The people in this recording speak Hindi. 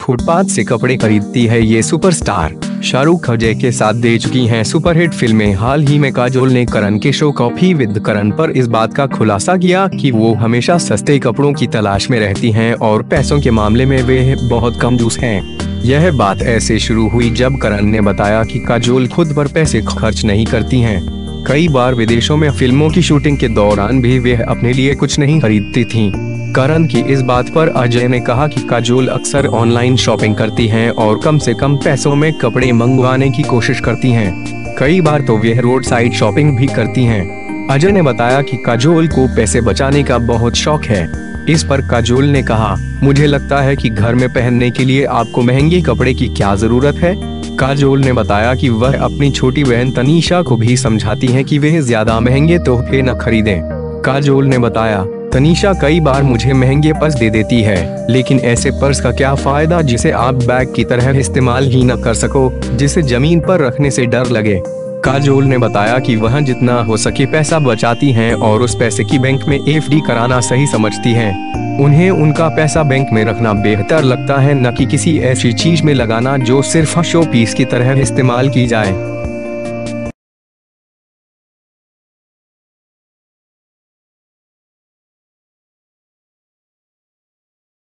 फुटपाथ से कपड़े खरीदती है ये सुपरस्टार। शाहरुख अजय के साथ दे चुकी हैं सुपरहिट फिल्में। हाल ही में काजोल ने करण के शो कॉफी विद करण पर इस बात का खुलासा किया कि वो हमेशा सस्ते कपड़ों की तलाश में रहती हैं और पैसों के मामले में वे बहुत कंजूस हैं। यह बात ऐसे शुरू हुई जब करण ने बताया कि काजोल खुद पर पैसे खर्च नहीं करती हैं। कई बार विदेशों में फिल्मों की शूटिंग के दौरान भी वे अपने लिए कुछ नहीं खरीदती थीं। करण की इस बात पर अजय ने कहा कि काजोल अक्सर ऑनलाइन शॉपिंग करती हैं और कम से कम पैसों में कपड़े मंगवाने की कोशिश करती हैं। कई बार तो वे रोड साइड शॉपिंग भी करती हैं। अजय ने बताया कि काजोल को पैसे बचाने का बहुत शौक है। इस पर काजोल ने कहा, मुझे लगता है कि घर में पहनने के लिए आपको महंगे कपड़े की क्या जरूरत है। काजोल ने बताया कि वह अपनी छोटी बहन तनीषा को भी समझाती हैं कि वे ज्यादा महंगे तोहफे न खरीदें। काजोल ने बताया, तनीषा कई बार मुझे महंगे पर्स दे देती है, लेकिन ऐसे पर्स का क्या फायदा जिसे आप बैग की तरह इस्तेमाल ही न कर सको, जिसे जमीन पर रखने से डर लगे। काजोल ने बताया कि वह जितना हो सके पैसा बचाती हैं और उस पैसे की बैंक में एफडी कराना सही समझती हैं। उन्हें उनका पैसा बैंक में रखना बेहतर लगता है, न कि किसी ऐसी चीज में लगाना जो सिर्फ शो पीस की तरह इस्तेमाल की जाए।